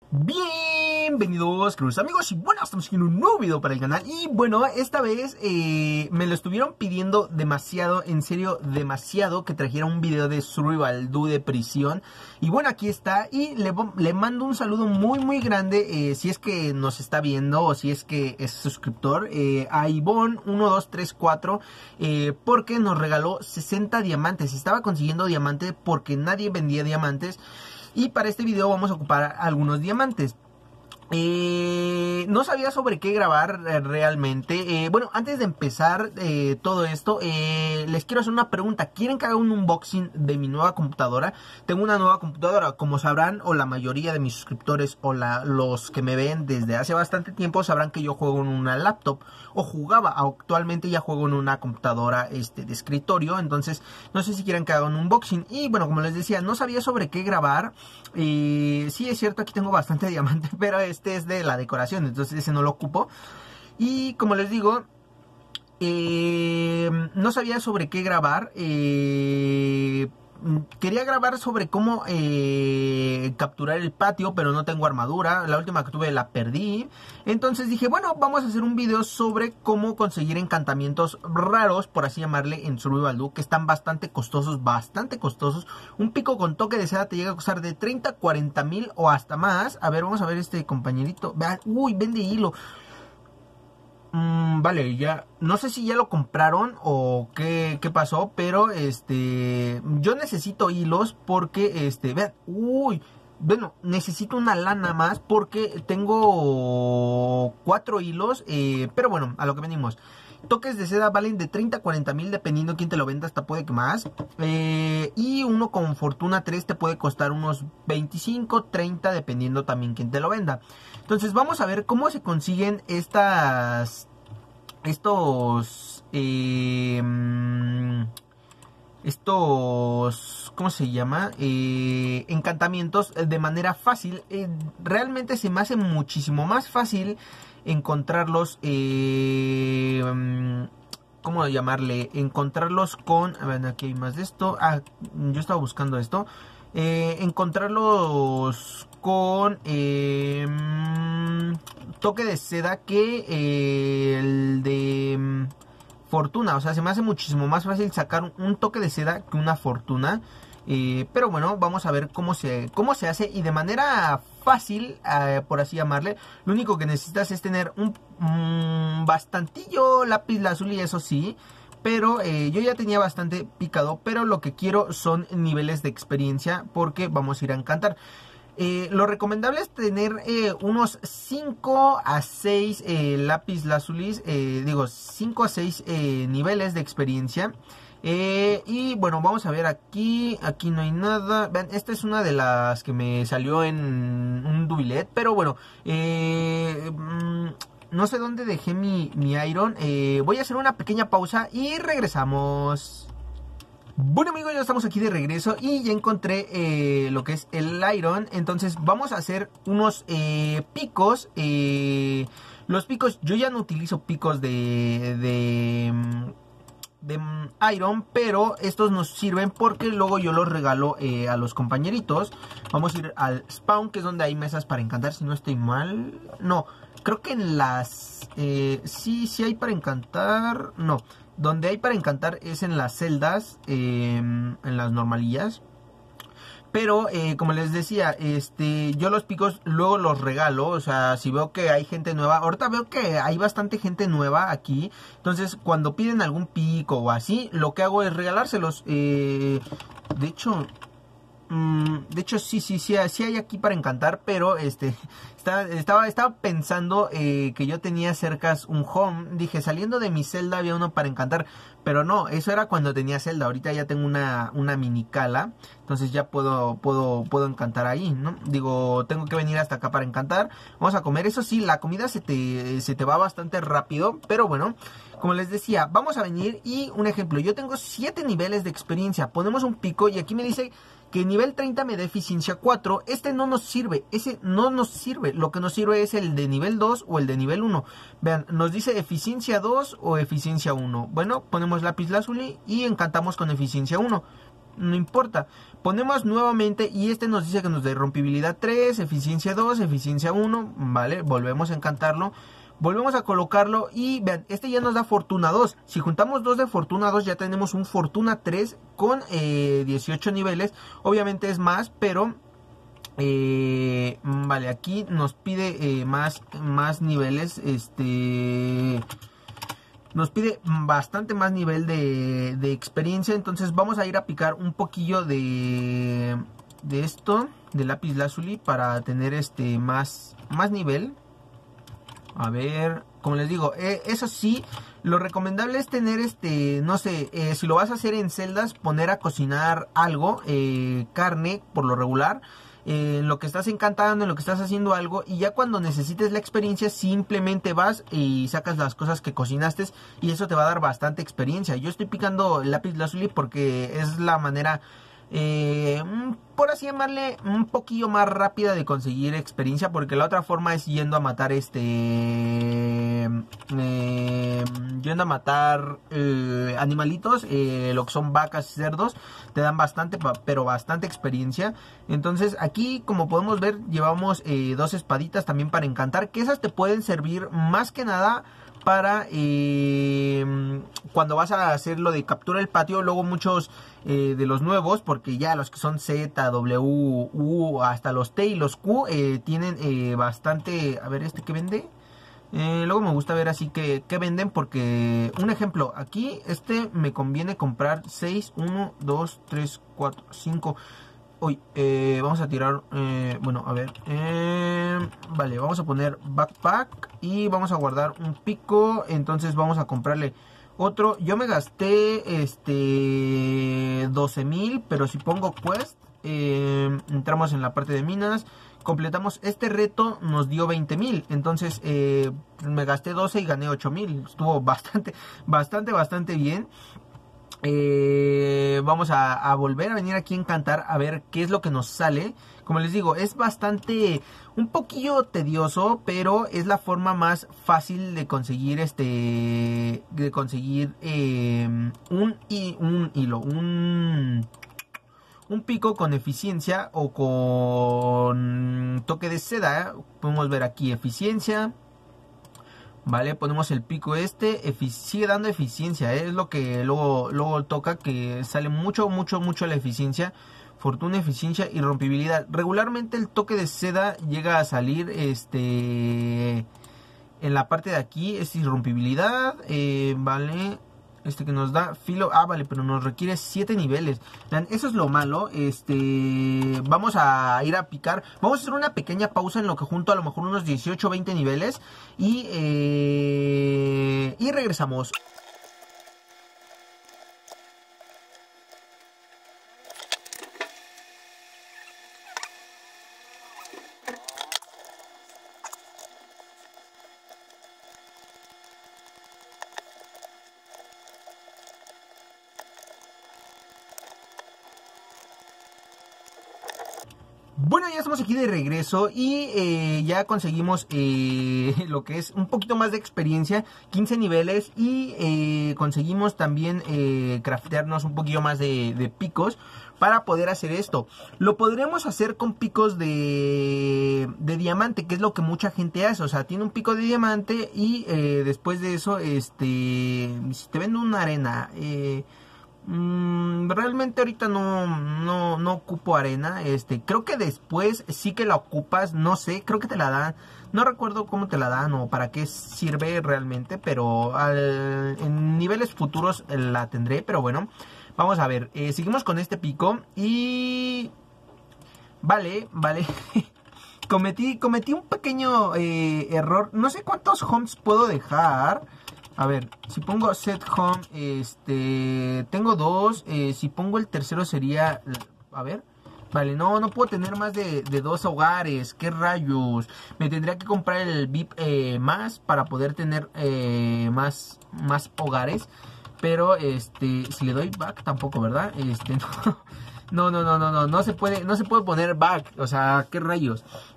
Bienvenidos, queridos amigos, y bueno, estamos aquí en un nuevo video para el canal. Y bueno, esta vez me lo estuvieron pidiendo demasiado, en serio, demasiado, que trajera un video de Survival Do de prisión. Y bueno, aquí está, y le mando un saludo muy grande, si es que nos está viendo o si es que es suscriptor, a Ivonne1234, porque nos regaló 60 diamantes. Estaba consiguiendo diamantes porque nadie vendía diamantes. Y para este video vamos a ocupar algunos diamantes. No sabía sobre qué grabar realmente. Bueno, antes de empezar todo esto, les quiero hacer una pregunta. ¿Quieren que haga un unboxing de mi nueva computadora? Tengo una nueva computadora, como sabrán, o la mayoría de mis suscriptores o los que me ven desde hace bastante tiempo sabrán que yo juego en una laptop, o jugaba. Actualmente ya juego en una computadora de escritorio. Entonces no sé si quieren que haga un unboxing. Y bueno, como les decía, no sabía sobre qué grabar. Sí, es cierto, aquí tengo bastante diamante, pero este es de la decoración, entonces ese no lo ocupo. Y como les digo, no sabía sobre qué grabar. Quería grabar sobre cómo capturar el patio, pero no tengo armadura. La última que tuve la perdí. Entonces dije, bueno, vamos a hacer un video sobre cómo conseguir encantamientos raros, por así llamarle, en Survival Do, que están bastante costosos, Un pico con toque de seda te llega a costar de 30, 40 mil o hasta más. A ver, vamos a ver este compañerito. Uy, vende hilo. Vale, ya no sé si ya lo compraron o qué pasó, pero yo necesito hilos porque vean, bueno, necesito una lana más porque tengo 4 hilos, pero bueno, a lo que venimos. Toques de seda valen de 30 a 40 mil dependiendo quién te lo venda, hasta puede que más. Y uno con fortuna 3 te puede costar unos 25, 30 dependiendo también quién te lo venda. Entonces vamos a ver cómo se consiguen estos ¿cómo se llama? Encantamientos de manera fácil. Realmente se me hace muchísimo más fácil encontrarlos, ¿cómo llamarle? Encontrarlos con, a ver, aquí hay más de esto. Yo estaba buscando esto. Encontrarlos con toque de seda que el de fortuna. O sea, se me hace muchísimo más fácil sacar un toque de seda que una fortuna. Pero bueno, vamos a ver cómo se hace. Y de manera fácil, por así llamarle, lo único que necesitas es tener un bastantillo lápiz lazuli, eso sí. Pero yo ya tenía bastante picado, pero lo que quiero son niveles de experiencia, porque vamos a ir a encantar. Lo recomendable es tener unos 5 a 6 lápiz lazulis, 5 a 6 niveles de experiencia. Y bueno, vamos a ver aquí no hay nada. Vean, esta es una de las que me salió en un dubilet, pero bueno, no sé dónde dejé mi iron. Voy a hacer una pequeña pausa y regresamos. Bueno amigos, ya estamos aquí de regreso y ya encontré lo que es el iron. Entonces vamos a hacer unos picos. Los picos, yo ya no utilizo picos de iron, pero estos nos sirven porque luego yo los regalo a los compañeritos. Vamos a ir al spawn, que es donde hay mesas para encantar, si no estoy mal. No, creo que en las... sí hay para encantar. No, donde hay para encantar es en las celdas, en las normalillas. Pero como les decía, yo los picos luego los regalo. O sea, si veo que hay gente nueva, ahorita veo que hay bastante gente nueva aquí. Entonces cuando piden algún pico o así, lo que hago es regalárselos. De hecho sí hay aquí para encantar, pero estaba pensando que yo tenía cerca un home. Dije, saliendo de mi celda había uno para encantar, pero no, eso era cuando tenía celda. Ahorita ya tengo una mini cala, entonces ya puedo encantar ahí, ¿no? Digo, tengo que venir hasta acá para encantar. Vamos a comer. Eso sí, la comida se te va bastante rápido, pero bueno, como les decía, vamos a venir. Y un ejemplo, yo tengo 7 niveles de experiencia. Ponemos un pico y aquí me dice que nivel 30 me da eficiencia 4. Este no nos sirve, ese no nos sirve. Lo que nos sirve es el de nivel 2 o el de nivel 1. Vean, nos dice eficiencia 2 o eficiencia 1. Bueno, ponemos lápiz lazuli y encantamos con eficiencia 1. no importa. Ponemos nuevamente y este nos dice que nos da rompibilidad 3, eficiencia 2, eficiencia 1, ¿vale? Volvemos a encantarlo. Volvemos a colocarlo y vean, este ya nos da fortuna 2. Si juntamos 2 de fortuna 2 ya tenemos un fortuna 3 con 18 niveles. Obviamente es más, pero vale, aquí nos pide más niveles. Nos pide bastante más nivel de experiencia. Entonces vamos a ir a picar un poquillo de esto, de lápiz lazuli, para tener más nivel. A ver, como les digo, eso sí, lo recomendable es tener no sé, si lo vas a hacer en celdas, poner a cocinar algo, carne por lo regular, en lo que estás encantando, en lo que estás haciendo algo, y ya cuando necesites la experiencia simplemente vas y sacas las cosas que cocinaste y eso te va a dar bastante experiencia. Yo estoy picando el lápiz lazuli porque es la manera, por así llamarle, un poquillo más rápida de conseguir experiencia, porque la otra forma es yendo a matar animalitos, lo que son vacas y cerdos, te dan bastante, pero bastante experiencia. Entonces aquí, como podemos ver, llevamos 2 espaditas también para encantar, que esas te pueden servir más que nada para cuando vas a hacer lo de captura el patio. Luego muchos de los nuevos, porque ya los que son Z, W, U, hasta los T y los Q tienen bastante. A ver, ¿qué vende? Luego me gusta ver así que venden, porque un ejemplo, aquí me conviene comprar 6, 1, 2, 3, 4, 5. Uy, vamos a tirar, bueno, a ver, vale, vamos a poner backpack y vamos a guardar un pico. Entonces vamos a comprarle otro. Yo me gasté 12,000, pero si pongo quest, entramos en la parte de minas, completamos este reto, nos dio 20,000. Entonces me gasté 12 y gané 8,000. Estuvo bastante bien. Vamos a volver a venir aquí a encantar, a ver qué es lo que nos sale. Como les digo, es un poquillo tedioso, pero es la forma más fácil de conseguir un hilo, un pico con eficiencia o con toque de seda. Podemos ver aquí eficiencia. Vale, ponemos el pico sigue dando eficiencia, es lo que luego toca, que sale mucho la eficiencia, fortuna, eficiencia y rompibilidad. Regularmente el toque de seda llega a salir en la parte de aquí, es irrompibilidad, vale. Que nos da filo, vale, pero nos requiere 7 niveles. Vean, eso es lo malo. Vamos a ir a picar. Vamos a hacer una pequeña pausa en lo que junto a lo mejor unos 18 o 20 niveles. Y regresamos. Bueno, ya estamos aquí de regreso y ya conseguimos lo que es un poquito más de experiencia, 15 niveles, y conseguimos también craftearnos un poquito más de picos para poder hacer esto. Lo podremos hacer con picos de diamante, que es lo que mucha gente hace. O sea, tiene un pico de diamante y después de eso, si te vendo una arena, realmente ahorita no ocupo arena. Creo que después sí que la ocupas, no sé, creo que te la dan, no recuerdo cómo te la dan o para qué sirve realmente, pero en niveles futuros la tendré. Pero bueno, vamos a ver, seguimos con este pico y vale. cometí un pequeño error, no sé cuántos homes puedo dejar. A ver, si pongo set home, tengo 2, si pongo el tercero sería, a ver, vale, no puedo tener más de 2 hogares, qué rayos, me tendría que comprar el VIP más para poder tener más hogares, pero si le doy back tampoco, ¿verdad? No se puede poner back, o sea, qué rayos.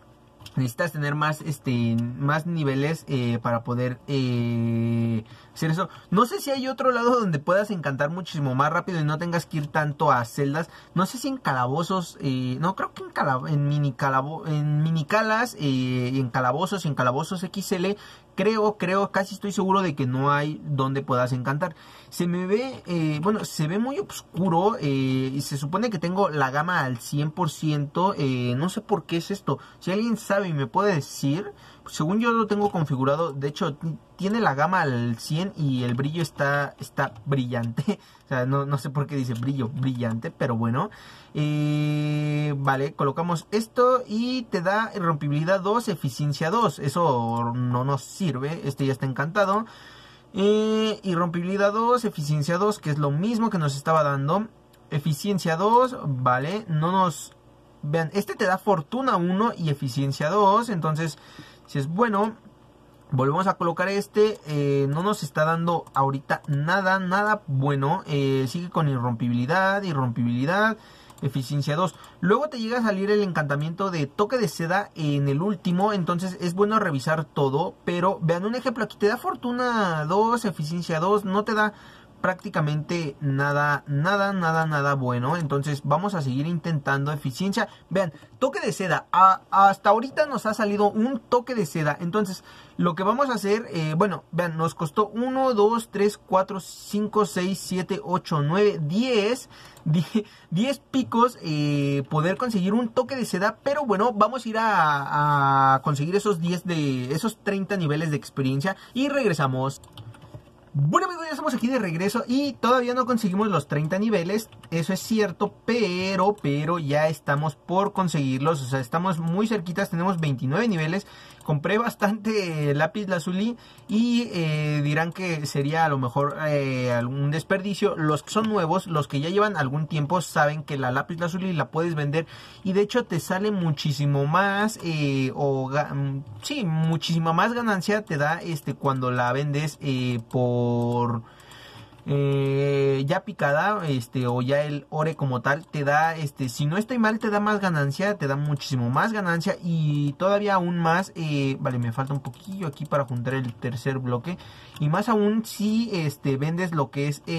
necesitas tener más más niveles para poder hacer eso. No sé si hay otro lado donde puedas encantar muchísimo más rápido y no tengas que ir tanto a celdas. No sé si en calabozos, no, creo que en minicalas, en calabozos y en calabozos XL. Creo, casi estoy seguro de que no hay donde puedas encantar. Se me ve, bueno, se ve muy oscuro. Y se supone que tengo la gama al 100%. No sé por qué es esto. Si alguien sabe y me puede decir, pues según yo lo tengo configurado. De hecho, tiene la gama al 100 y el brillo está brillante. O sea, no sé por qué dice brillo brillante, pero bueno. Vale, colocamos esto y te da irrompibilidad 2, eficiencia 2. Eso no nos sirve, este ya está encantado. Irrompibilidad 2, eficiencia 2, que es lo mismo que nos estaba dando. Eficiencia 2, vale, no nos... Vean, este te da fortuna 1 y eficiencia 2, entonces si es bueno... Volvemos a colocar no nos está dando ahorita nada bueno. Sigue con irrompibilidad, eficiencia 2. Luego te llega a salir el encantamiento de toque de seda en el último, entonces es bueno revisar todo. Pero vean un ejemplo, aquí te da fortuna 2, eficiencia 2, no te da prácticamente nada bueno. Entonces vamos a seguir intentando eficiencia. Vean, toque de seda, hasta ahorita nos ha salido un toque de seda. Entonces lo que vamos a hacer, bueno, vean, nos costó 1, 2, 3, 4, 5, 6, 7, 8, 9, 10 picos poder conseguir un toque de seda. Pero bueno, vamos a ir a conseguir esos 30 niveles de experiencia y regresamos. Bueno amigos, ya estamos aquí de regreso y todavía no conseguimos los 30 niveles, eso es cierto, pero ya estamos por conseguirlos, o sea, estamos muy cerquitas, tenemos 29 niveles. Compré bastante lápiz lazuli y dirán que sería a lo mejor algún desperdicio. Los que son nuevos, los que ya llevan algún tiempo, saben que la lápiz lazuli la puedes vender y de hecho te sale muchísimo más, sí, muchísima más ganancia te da cuando la vendes por... ya picada, o ya el ore como tal, te da, si no estoy mal, te da más ganancia, te da muchísimo más ganancia y todavía aún más, vale, me falta un poquillo aquí para juntar el tercer bloque y más aún si, vendes lo que es,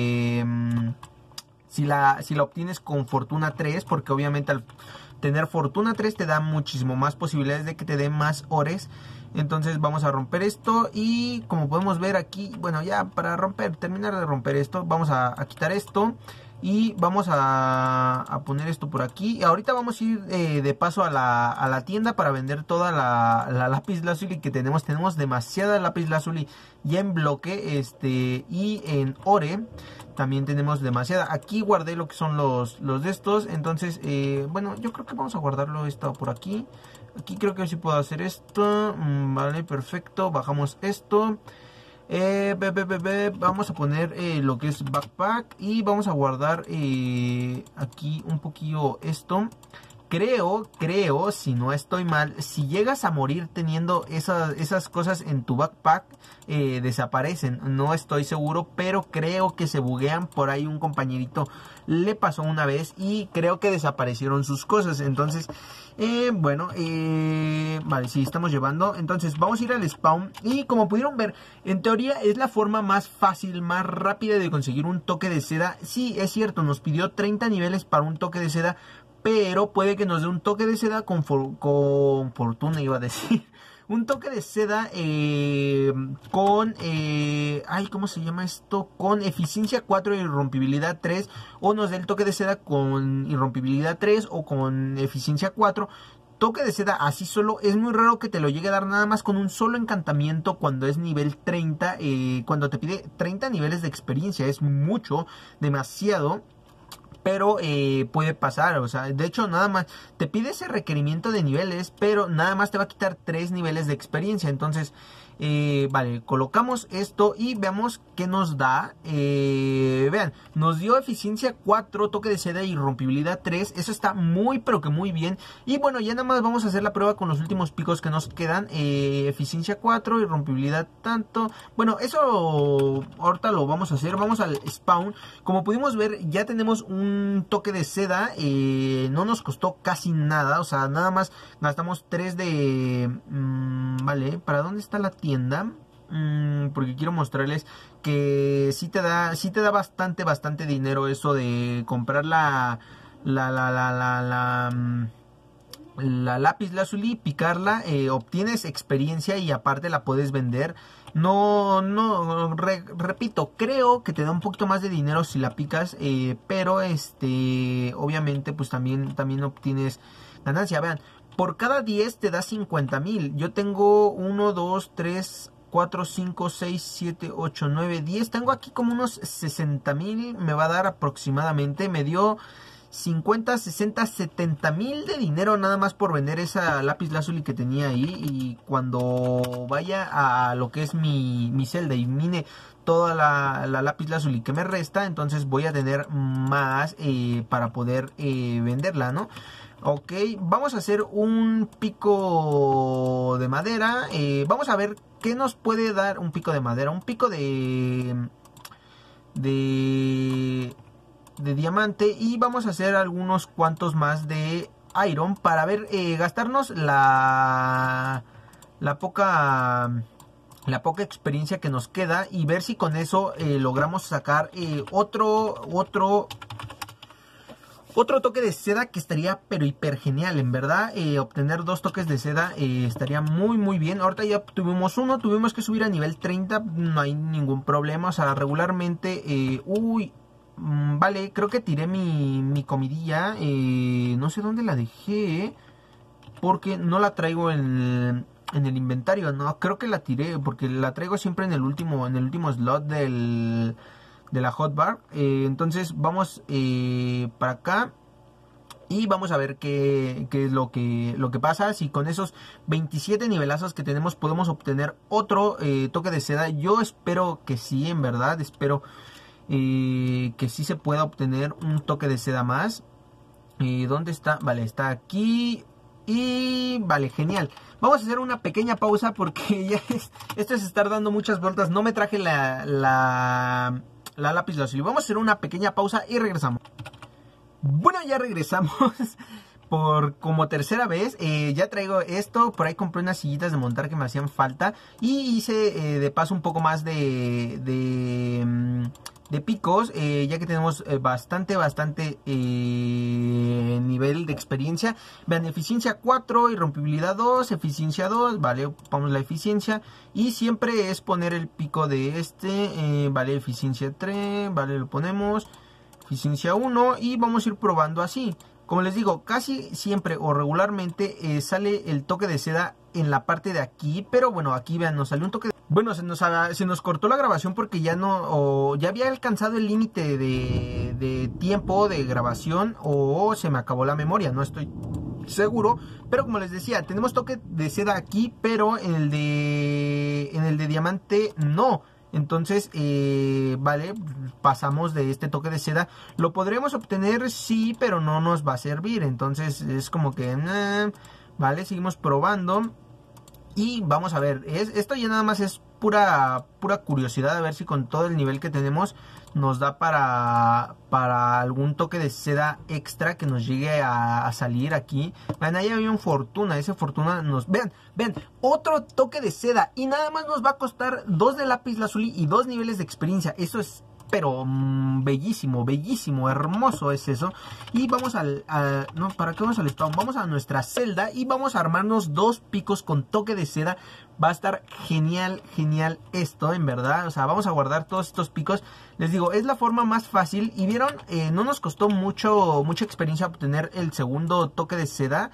si la obtienes con fortuna 3, porque obviamente al tener fortuna 3 te da muchísimo más posibilidades de que te dé más ores. Entonces vamos a romper esto y como podemos ver aquí, bueno, ya para terminar de romper esto, vamos a quitar esto y vamos a poner esto por aquí. Y ahorita vamos a ir de paso a la tienda para vender toda la lápiz lazuli que tenemos. Tenemos demasiada lápiz lazuli ya en bloque, y en ore también tenemos demasiada. Aquí guardé lo que son los de estos, entonces bueno, yo creo que vamos a guardarlo esto por aquí. Aquí creo que sí puedo hacer esto. Vale, perfecto. Bajamos esto. Vamos a poner lo que es backpack. Y vamos a guardar aquí un poquillo esto. Creo, si no estoy mal, si llegas a morir teniendo esas cosas en tu backpack, desaparecen. No estoy seguro, pero creo que se buguean. Por ahí un compañerito le pasó una vez y creo que desaparecieron sus cosas. Entonces, bueno, vale, sí, estamos llevando. Entonces vamos a ir al spawn y como pudieron ver, en teoría es la forma más fácil, más rápida de conseguir un toque de seda. Sí, es cierto, nos pidió 30 niveles para un toque de seda, pero puede que nos dé un toque de seda con fortuna, iba a decir. Un toque de seda con... ¿cómo se llama esto? Con eficiencia 4 y irrompibilidad 3. O nos dé el toque de seda con irrompibilidad 3 o con eficiencia 4. Toque de seda así solo. Es muy raro que te lo llegue a dar nada más con un solo encantamiento cuando es nivel 30. Cuando te pide 30 niveles de experiencia. Es mucho, demasiado. Pero puede pasar, o sea, de hecho nada más te pide ese requerimiento de niveles, pero nada más te va a quitar 3 niveles de experiencia. Entonces Vale, colocamos esto y veamos qué nos da. Vean, nos dio eficiencia 4, toque de seda y rompibilidad 3. Eso está muy pero que muy bien. Y bueno, ya nada más vamos a hacer la prueba con los últimos picos que nos quedan. Eficiencia 4 y rompibilidad tanto. Bueno, eso ahorita lo vamos a hacer. Vamos al spawn. Como pudimos ver, ya tenemos un toque de seda. No nos costó casi nada. O sea, nada más gastamos 3 de... vale, ¿para dónde está la tienda? Porque quiero mostrarles que sí te da bastante dinero eso de comprar la lápiz lazuli, picarla, obtienes experiencia y aparte la puedes vender. Repito, creo que te da un poquito más de dinero si la picas, pero obviamente pues también obtienes ganancia. Vean, por cada 10 te da 50,000. Yo tengo 1, 2, 3, 4, 5, 6, 7, 8, 9, 10. Tengo aquí como unos 60,000. Me va a dar aproximadamente. Me dio 50, 60, 70,000 de dinero nada más por vender esa lápiz lazuli que tenía ahí. Y cuando vaya a lo que es mi celda y mine toda la lápiz lazuli que me resta, entonces voy a tener más para poder venderla, ¿no? Ok, vamos a hacer un pico de madera. Vamos a ver qué nos puede dar un pico de madera. Un pico de diamante. Y vamos a hacer algunos cuantos más de iron para ver, gastarnos la poca experiencia que nos queda y ver si con eso logramos sacar otro toque de seda que estaría pero hiper genial, en verdad. Obtener 2 toques de seda estaría muy bien. Ahorita ya tuvimos uno, tuvimos que subir a nivel 30, no hay ningún problema. O sea, regularmente, vale, creo que tiré mi comidilla, no sé dónde la dejé, porque no la traigo en el inventario. No, creo que la tiré, porque la traigo siempre en el último slot de la hotbar. Entonces vamos para acá y vamos a ver qué es lo que pasa. Si con esos 27 nivelazos que tenemos podemos obtener otro toque de seda. Yo espero que sí, en verdad espero que sí se pueda obtener un toque de seda más. ¿Dónde está? Vale, está aquí. Y vale, genial. Vamos a hacer una pequeña pausa porque ya esto es estar dando muchas vueltas. No me traje la lápiz lazuli. Vamos a hacer una pequeña pausa y regresamos. Bueno, ya regresamos por como tercera vez. Ya traigo esto. Por ahí compré unas sillitas de montar que me hacían falta. Y hice de paso un poco más de picos, ya que tenemos bastante nivel de experiencia. Vean, eficiencia 4 y rompibilidad 2, eficiencia 2, vale, vamos la eficiencia. Y siempre es poner el pico de vale, eficiencia 3, vale, lo ponemos, eficiencia 1 y vamos a ir probando así. Como les digo, casi siempre o regularmente sale el toque de seda en la parte de aquí. Pero bueno, aquí vean, nos salió un toque de... Bueno, se nos cortó la grabación porque ya ya había alcanzado el límite de tiempo de grabación o se me acabó la memoria, no estoy seguro. Pero como les decía, tenemos toque de seda aquí, pero en el de diamante no. Entonces, vale, pasamos de este toque de seda. Lo podremos obtener, sí, pero no nos va a servir. Entonces es como que, vale, seguimos probando. Y vamos a ver, esto ya nada más es pura curiosidad. A ver si con todo el nivel que tenemos nos da para algún toque de seda extra que nos llegue a salir aquí. Vean, ahí había un fortuna. Ese fortuna nos... Vean, otro toque de seda. Y nada más nos va a costar 2 de lápiz lazuli y 2 niveles de experiencia. Eso es... pero bellísimo, hermoso es eso. Y vamos no, ¿para qué vamos al spawn? Vamos a nuestra celda y vamos a armarnos 2 picos con toque de seda. Va a estar genial esto, en verdad. O sea, vamos a guardar todos estos picos. Les digo, es la forma más fácil. Y vieron, no nos costó mucha experiencia obtener el segundo toque de seda.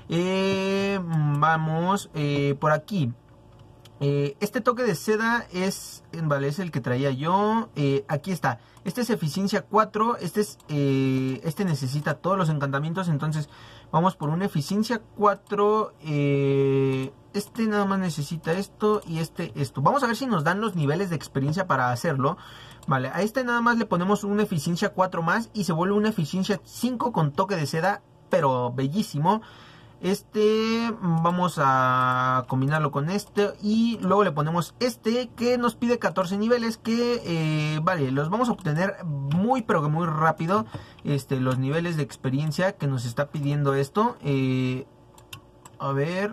Vamos por aquí. Este toque de seda es el que traía yo. Aquí está. Este es eficiencia 4. Este necesita todos los encantamientos. Entonces vamos por una eficiencia 4. Este nada más necesita esto y esto. Vamos a ver si nos dan los niveles de experiencia para hacerlo. Vale, a este nada más le ponemos una eficiencia 4 más y se vuelve una eficiencia 5 con toque de seda, pero bellísimo. Este vamos a combinarlo con este y luego le ponemos este que nos pide 14 niveles que vale, los vamos a obtener muy pero que muy rápido, los niveles de experiencia que nos está pidiendo esto. A ver,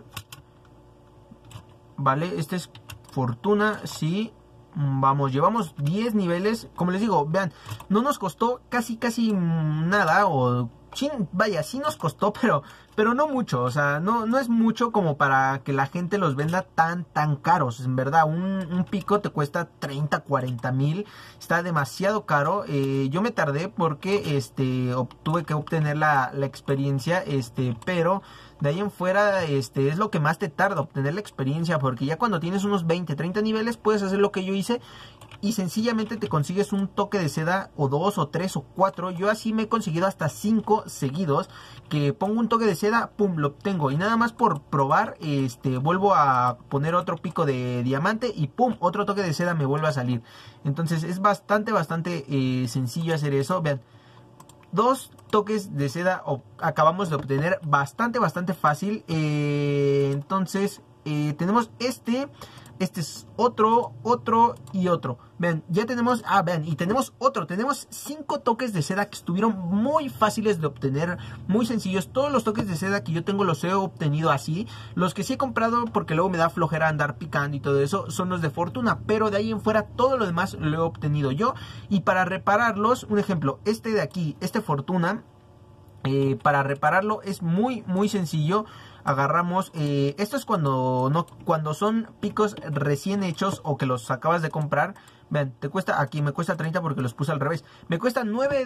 vale, este es fortuna, sí. Vamos, llevamos 10 niveles. Como les digo, vean, no nos costó casi nada. O sí, vaya, sí nos costó, pero no mucho. O sea, no es mucho como para que la gente los venda tan caros. En verdad, un pico te cuesta 30, 40 mil. Está demasiado caro. Yo me tardé porque tuve que obtener la experiencia. Pero de ahí en fuera, es lo que más te tarda obtener la experiencia, porque ya cuando tienes unos 20, 30 niveles puedes hacer lo que yo hice y sencillamente te consigues un toque de seda o 2 o 3 o 4. Yo así me he conseguido hasta 5 seguidos, que pongo un toque de seda, pum, lo obtengo, y nada más por probar, vuelvo a poner otro pico de diamante y pum, otro toque de seda me vuelve a salir. Entonces es bastante sencillo hacer eso. Vean, 2 toques de seda acabamos de obtener, bastante fácil. Entonces tenemos este es otro y otro. Vean, ya tenemos, vean, y tenemos otro. Tenemos 5 toques de seda que estuvieron muy fáciles de obtener, muy sencillos. Todos los toques de seda que yo tengo los he obtenido así. Los que sí he comprado, porque luego me da flojera andar picando y todo eso, son los de fortuna. Pero de ahí en fuera todo lo demás lo he obtenido yo. Y para repararlos, un ejemplo, este de aquí, fortuna, para repararlo es muy sencillo. Agarramos, esto es cuando son picos recién hechos o que los acabas de comprar. Vean, aquí me cuesta 30 porque los puse al revés. Me cuesta 9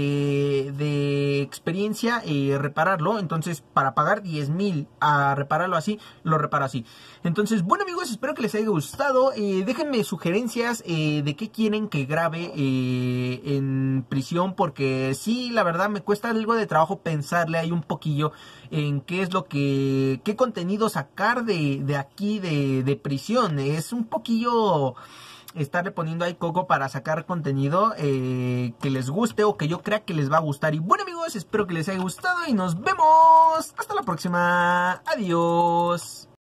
de experiencia repararlo. Entonces, para pagar 10,000 a repararlo así, lo reparo así. Entonces, bueno amigos, espero que les haya gustado. Déjenme sugerencias de qué quieren que grabe en prisión. Porque sí, la verdad me cuesta algo de trabajo pensarle ahí un poquillo en qué es qué contenido sacar de aquí de prisión. Es un poquillo estarle poniendo ahí coco para sacar contenido que les guste o que yo crea que les va a gustar. Y bueno amigos, espero que les haya gustado y nos vemos hasta la próxima. Adiós.